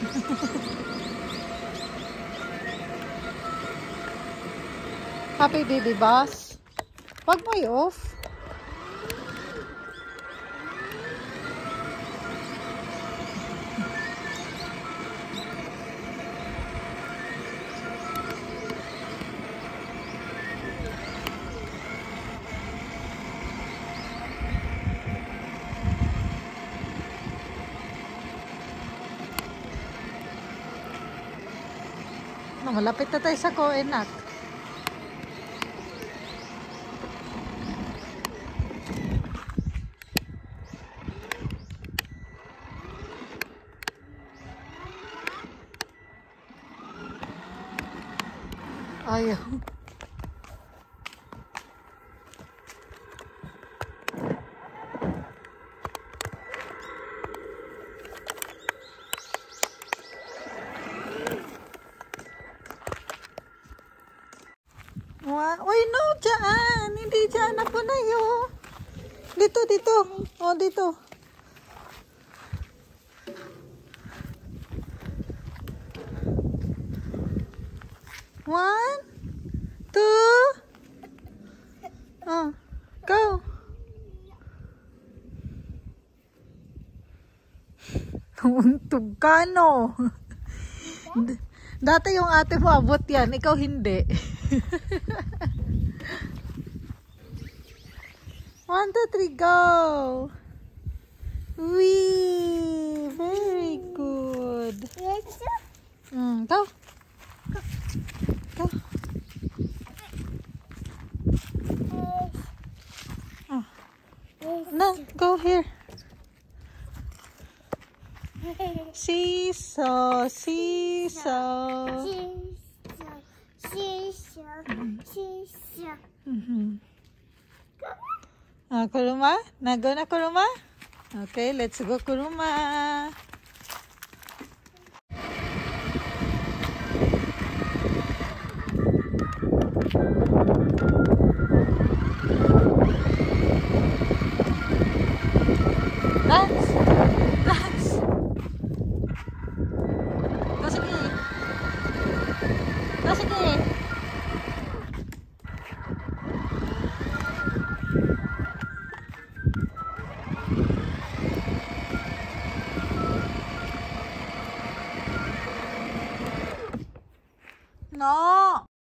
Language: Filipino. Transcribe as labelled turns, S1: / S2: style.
S1: Happy baby boss. Wag mo i-off. Malapit na tayo sa Koenak. Ayaw. Uy, no, dyan. Hindi dyan. Ako na yun. Dito, dito. O, dito. One, two. Oh, go. Untog ka, no? Dati yung ate mo abot yan. Ikaw hindi. 1, 2, 3, go! Wee! Very good. Go. Go. Oh. No, go here. Seesaw, seesaw.
S2: Seesaw.
S1: Kuruma? Nago na kuruma? Okay, let's go kuruma.